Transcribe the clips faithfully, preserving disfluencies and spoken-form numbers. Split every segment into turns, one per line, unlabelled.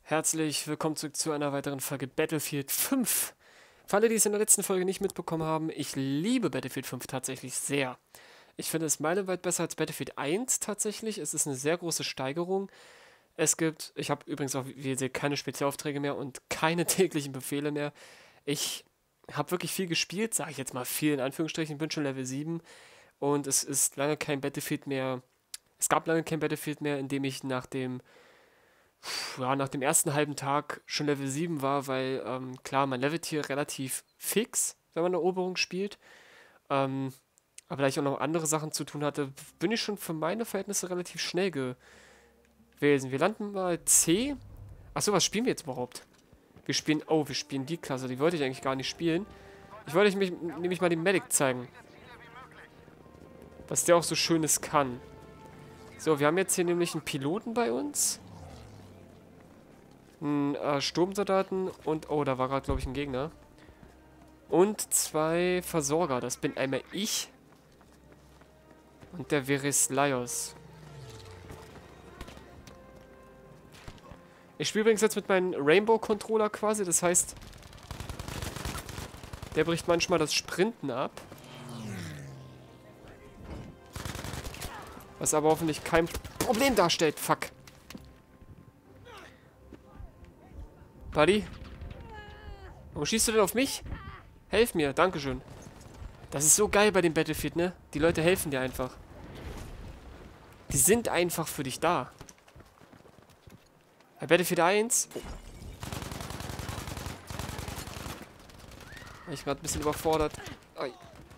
Herzlich willkommen zurück zu einer weiteren Folge Battlefield fünf. Für alle, die es in der letzten Folge nicht mitbekommen haben, ich liebe Battlefield fünf tatsächlich sehr. Ich finde es meilenweit besser als Battlefield eins tatsächlich. Es ist eine sehr große Steigerung. Es gibt, ich habe übrigens auch, wie ihr seht, keine Spezialaufträge mehr und keine täglichen Befehle mehr. Ich habe wirklich viel gespielt, sage ich jetzt mal viel in Anführungsstrichen, bin schon Level sieben und es ist lange kein Battlefield mehr, es gab lange kein Battlefield mehr, in dem ich nach dem ja, nach dem ersten halben Tag schon Level sieben war, weil, ähm, klar, man levelt hier relativ fix, wenn man Eroberung spielt. Ähm, aber da ich auch noch andere Sachen zu tun hatte, bin ich schon für meine Verhältnisse relativ schnell gewesen. Wir landen mal C. Achso, was spielen wir jetzt überhaupt? Wir spielen, oh, wir spielen die Klasse, die wollte ich eigentlich gar nicht spielen. Ich wollte euch mich, nämlich mal den Medic zeigen. Was der auch so Schönes kann. So, wir haben jetzt hier nämlich einen Piloten bei uns. Ein äh, Sturmsoldaten und... Oh, da war gerade, glaube ich, ein Gegner. Und zwei Versorger. Das bin einmal ich. Und der Verisleios. Ich spiele übrigens jetzt mit meinem Rainbow-Controller quasi. Das heißt, der bricht manchmal das Sprinten ab. Was aber hoffentlich kein Problem darstellt. Fuck. Buddy? Warum schießt du denn auf mich? Helf mir, dankeschön. Das ist so geil bei dem Battlefield, ne? Die Leute helfen dir einfach. Die sind einfach für dich da. Bei Battlefield eins... Oh. War ich gerade ein bisschen überfordert. Oi.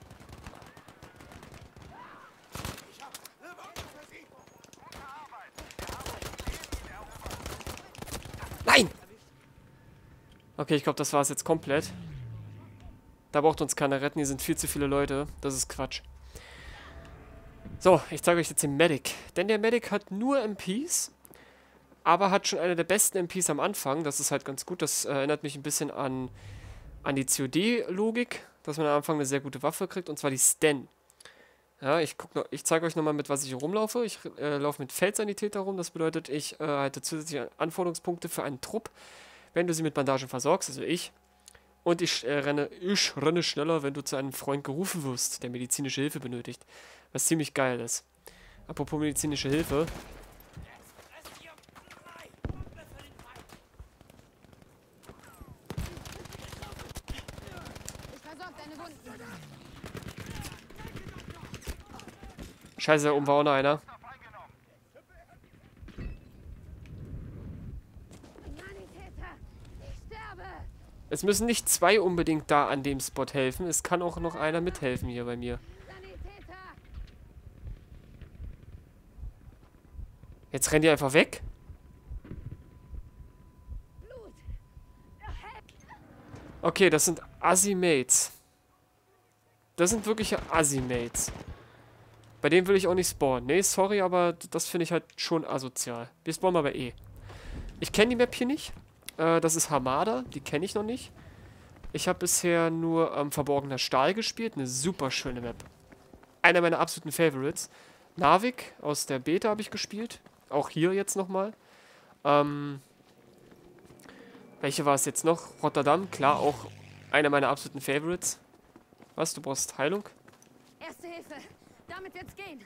Nein! Okay, ich glaube, das war es jetzt komplett. Da braucht uns keiner retten, hier sind viel zu viele Leute. Das ist Quatsch. So, ich zeige euch jetzt den Medic. Denn der Medic hat nur M Ps, aber hat schon eine der besten M Ps am Anfang. Das ist halt ganz gut. Das äh, erinnert mich ein bisschen an, an die C O D-Logik, dass man am Anfang eine sehr gute Waffe kriegt, und zwar die Sten. Ja, ich, guck noch, ich zeige euch nochmal, mit was ich hier rumlaufe. Ich äh, laufe mit Feldsanitäter rum. Das bedeutet, ich äh, halte zusätzliche Anforderungspunkte für einen Trupp, wenn du sie mit Bandagen versorgst, also ich. Und ich, äh, renne, ich renne schneller, wenn du zu einem Freund gerufen wirst, der medizinische Hilfe benötigt. Was ziemlich geil ist. Apropos medizinische Hilfe. Scheiße, da oben war auch noch einer. Es müssen nicht zwei unbedingt da an dem Spot helfen. Es kann auch noch einer mithelfen hier bei mir. Jetzt rennen die einfach weg. Okay, das sind Assi-Mates. Das sind wirkliche Assi-Mates. Bei denen will ich auch nicht spawnen. Nee, sorry, aber das finde ich halt schon asozial. Wir spawnen aber eh. Ich kenne die Map hier nicht. Äh, das ist Hamada. Die kenne ich noch nicht. Ich habe bisher nur ähm, Verborgener Stahl gespielt. Eine super schöne Map. Einer meiner absoluten Favorites. Narvik aus der Beta habe ich gespielt. Auch hier jetzt nochmal. Ähm, welche war es jetzt noch? Rotterdam. Klar, auch einer meiner absoluten Favorites. Was? Du brauchst Heilung?
Erste Hilfe. Damit wird's gehen.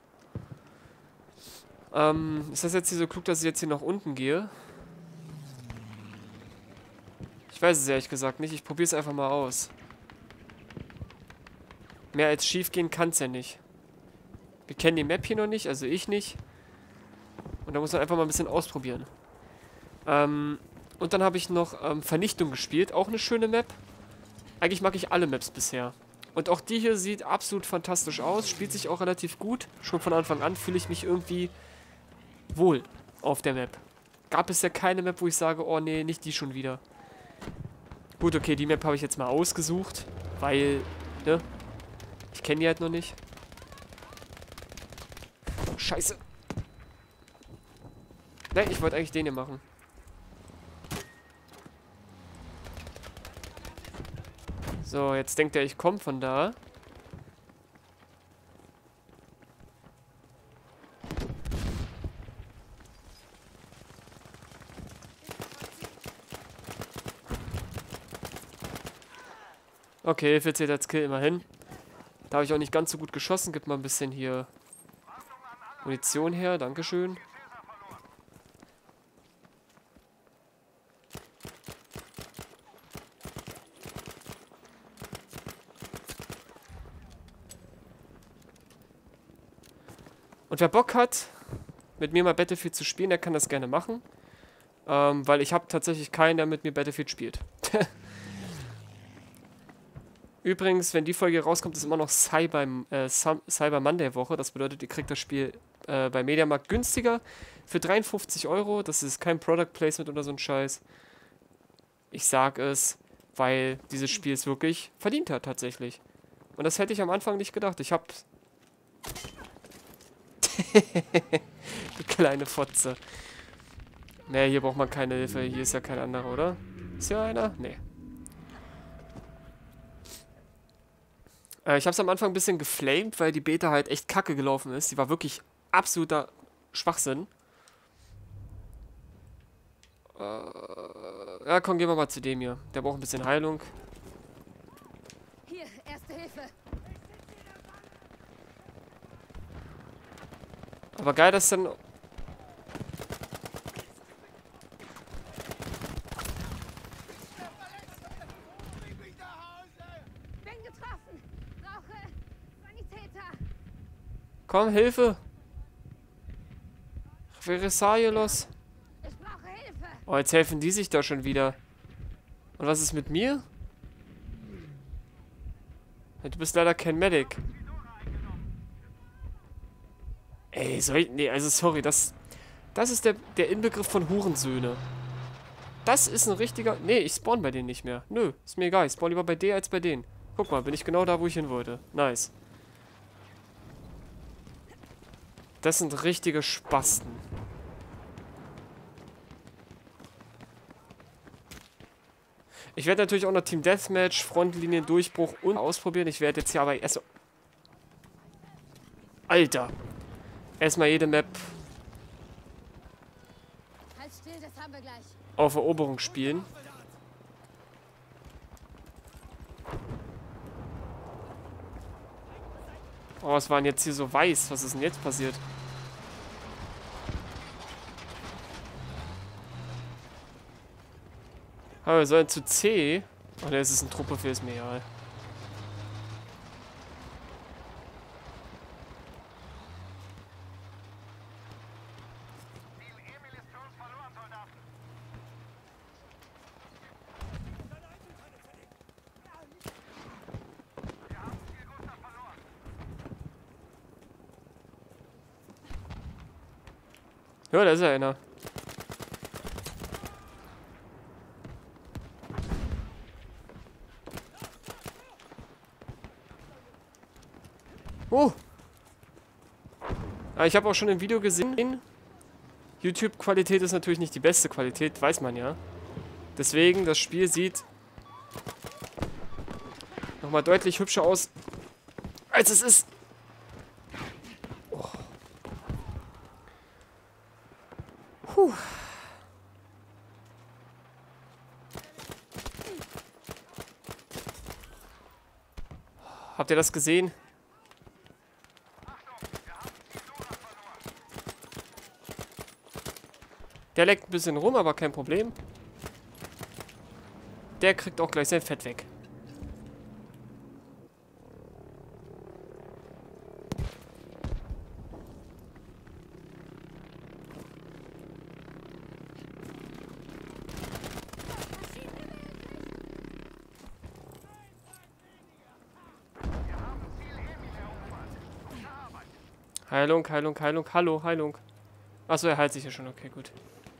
Ähm, ist das jetzt hier so klug, dass ich jetzt hier nach unten gehe? Ich weiß es ehrlich gesagt nicht. Ich probiere es einfach mal aus. Mehr als schief gehen kann es ja nicht. Wir kennen die Map hier noch nicht, also ich nicht. Und da muss man einfach mal ein bisschen ausprobieren. Ähm, und dann habe ich noch ähm, Vernichtung gespielt. Auch eine schöne Map. Eigentlich mag ich alle Maps bisher. Und auch die hier sieht absolut fantastisch aus. Spielt sich auch relativ gut. Schon von Anfang an fühle ich mich irgendwie wohl auf der Map. Gab es ja keine Map, wo ich sage, oh nee, nicht die schon wieder. Gut, okay, die Map habe ich jetzt mal ausgesucht. Weil, ne? Ich kenne die halt noch nicht. Oh, scheiße. Nein, ich wollte eigentlich den hier machen. So, jetzt denkt er, ich komme von da. Okay, Hilfe zählt als Kill immerhin. Da habe ich auch nicht ganz so gut geschossen. Gib mal ein bisschen hier Munition her. Dankeschön. Und wer Bock hat, mit mir mal Battlefield zu spielen, der kann das gerne machen. Ähm, weil ich habe tatsächlich keinen, der mit mir Battlefield spielt. Übrigens, wenn die Folge rauskommt, ist immer noch Cyber, äh, Cyber Monday Woche. Das bedeutet, ihr kriegt das Spiel äh, bei Mediamarkt günstiger für dreiundfünfzig Euro. Das ist kein Product Placement oder so ein Scheiß. Ich sag es, weil dieses Spiel es wirklich verdient hat, tatsächlich. Und das hätte ich am Anfang nicht gedacht. Ich hab... Du kleine Fotze. Ne, hier braucht man keine Hilfe. Hier ist ja kein anderer, oder? Ist hier einer? Nee. Äh, ich habe es am Anfang ein bisschen geflamed, weil die Beta halt echt kacke gelaufen ist. Die war wirklich absoluter Schwachsinn. Äh, ja, komm, gehen wir mal zu dem hier. Der braucht ein bisschen Heilung.
Hier, erste Hilfe.
Aber geil, dass dann...
Bin getroffen. Brauche Sanitäter.
Komm, Hilfe! Veresaielos.
Ich brauche Hilfe.
Oh, jetzt helfen die sich da schon wieder. Und was ist mit mir? Ja, du bist leider kein Medic. Ey, soll ich... Nee, also sorry, das... Das ist der, der Inbegriff von Hurensöhne. Das ist ein richtiger... Nee, ich spawn bei denen nicht mehr. Nö, ist mir egal. Ich spawn lieber bei dir als bei denen. Guck mal, bin ich genau da, wo ich hin wollte. Nice. Das sind richtige Spasten. Ich werde natürlich auch noch Team Deathmatch, Frontlinien, Durchbruch und ausprobieren. Ich werde jetzt hier aber erst... Alter. Erstmal jede Map
Halt still, das haben wir gleich.
auf Eroberung spielen. Oh, was war denn jetzt hier so weiß? Was ist denn jetzt passiert? Aber wir sollen zu C. Oh ne, es ist ein Truppbefehl, ist mir egal. Ja, da ist ja einer. Oh! Ah, ich habe auch schon im Video gesehen, YouTube-Qualität ist natürlich nicht die beste Qualität, weiß man ja. Deswegen, das Spiel sieht nochmal deutlich hübscher aus, als es ist. Oh. Puh. Habt ihr das gesehen? Der leckt ein bisschen rum, aber kein Problem. Der kriegt auch gleich sein Fett weg. Heilung, Heilung, Heilung, hallo, Heilung. Achso, er heilt sich ja schon, okay, gut.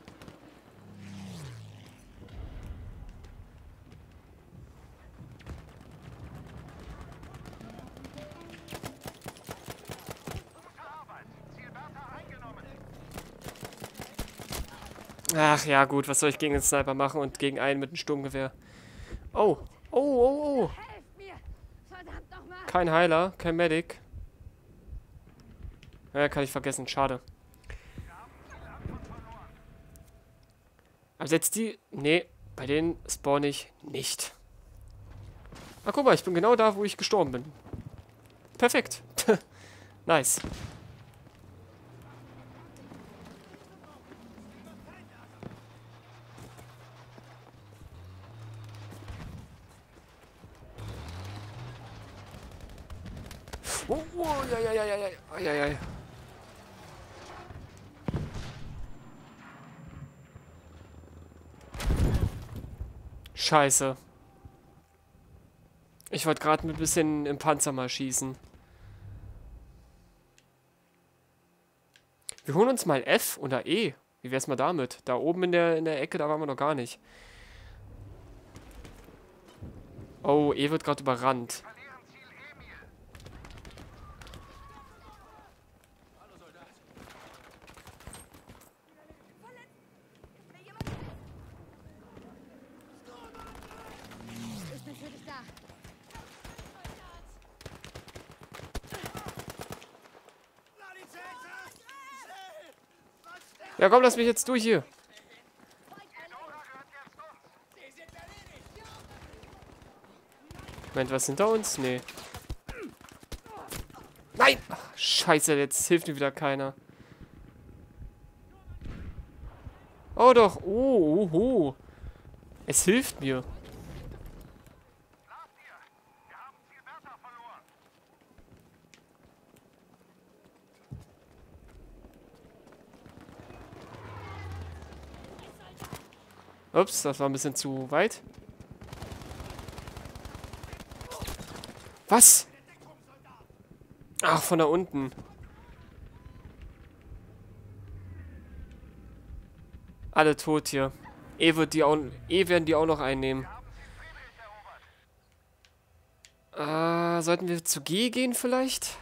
Ach ja, gut, was soll ich gegen den Sniper machen und gegen einen mit einem Sturmgewehr? Oh, oh, oh, oh.
Helft mir! Verdammt nochmal!
Kein Heiler, kein Medic. Ja, kann ich vergessen, schade. Aber jetzt die... Nee, bei denen spawn ich nicht. Ah, guck mal, ich bin genau da, wo ich gestorben bin. Perfekt. Nice. Oh, oh, ja, ja, ja, ja, ja, ja, ja, ja. Scheiße. Ich wollte gerade ein bisschen im Panzer mal schießen. Wir holen uns mal F oder E. Wie wär's mal damit? Da oben in der, in der Ecke, da waren wir noch gar nicht. Oh, E wird gerade überrannt.
Ich bin für dich da.
Ja, komm, lass mich jetzt durch hier. Moment, was hinter uns? Nee. Nein! Ach, scheiße, jetzt hilft mir wieder keiner. Oh doch. Oh, oh, oh. Es hilft mir. Ups, das war ein bisschen zu weit. Was? Ach, von da unten. Alle tot hier. E wird die auch, E werden die auch noch einnehmen. Äh, sollten wir zu G gehen vielleicht?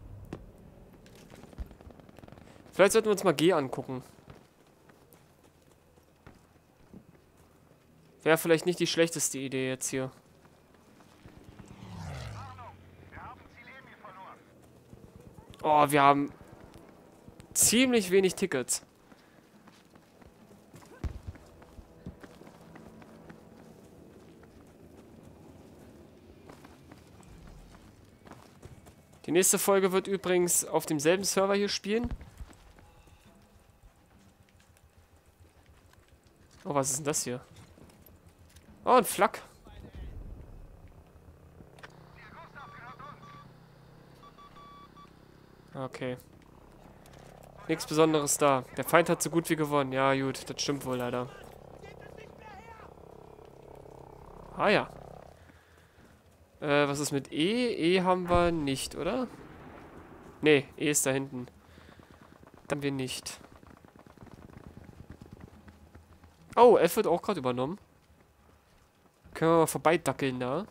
Vielleicht sollten wir uns mal G angucken. Wäre vielleicht nicht die schlechteste Idee jetzt hier. Oh, wir haben ziemlich wenig Tickets. Die nächste Folge wird übrigens auf demselben Server hier spielen. Oh, was ist denn das hier? Oh, ein Flak. Okay. Nichts Besonderes da. Der Feind hat so gut wie gewonnen. Ja, gut, das stimmt wohl leider. Ah ja. Äh, was ist mit E? E haben wir nicht, oder? Nee, E ist da hinten. Dann wir nicht. Oh, F wird auch gerade übernommen. Können wir mal vorbeidackeln da.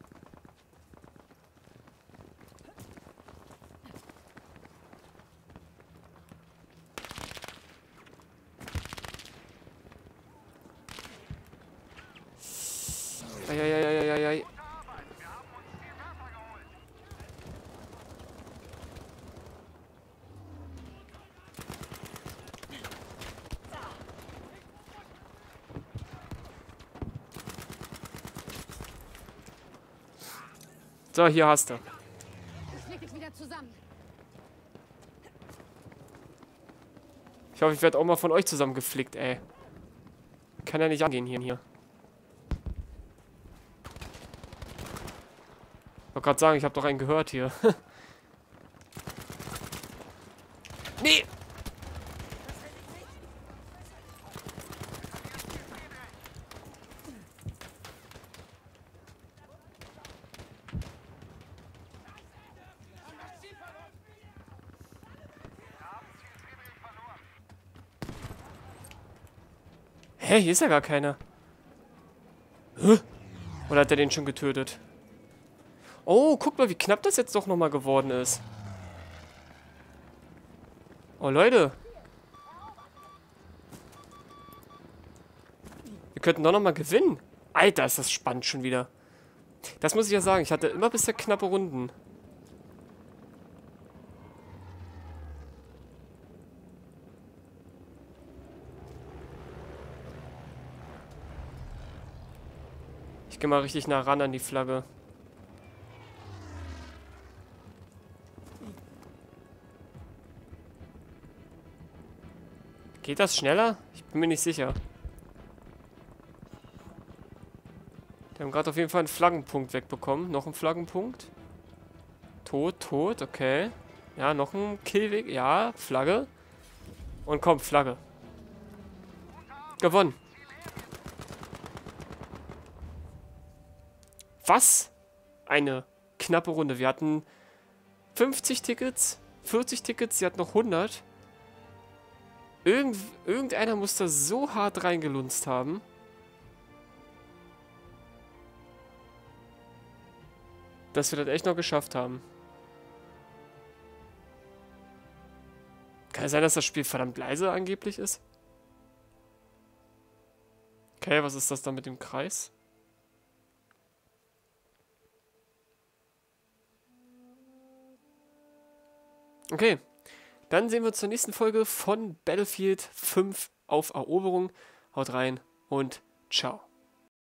Eieieiei. So, hier hast du.
Ich leg dich wieder zusammen.
Ich hoffe, ich werde auch mal von euch zusammengeflickt, ey. Kann ja nicht angehen hier. hier. Ich wollte gerade sagen, ich habe doch einen gehört hier. Nee! Hä, hier ist ja gar keiner. Hä? Oder hat er den schon getötet? Oh, guck mal, wie knapp das jetzt doch nochmal geworden ist. Oh, Leute. Wir könnten doch nochmal gewinnen. Alter, ist das spannend schon wieder. Das muss ich ja sagen, ich hatte immer bisher knappe Runden. Ich gehe mal richtig nah ran an die Flagge. Geht das schneller? Ich bin mir nicht sicher. Wir haben gerade auf jeden Fall einen Flaggenpunkt wegbekommen. Noch einen Flaggenpunkt. Tot, tot, okay. Ja, noch ein Killweg. Ja, Flagge. Und komm, Flagge. Gewonnen. Was? Eine knappe Runde. Wir hatten fünfzig Tickets, vierzig Tickets, sie hat noch hundert. Irgend, irgendeiner muss da so hart reingelunzt haben. Dass wir das echt noch geschafft haben. Kann es sein, dass das Spiel verdammt leise angeblich ist? Okay, was ist das da mit dem Kreis? Okay, dann sehen wir uns zur nächsten Folge von Battlefield fünf auf Eroberung. Haut rein und ciao.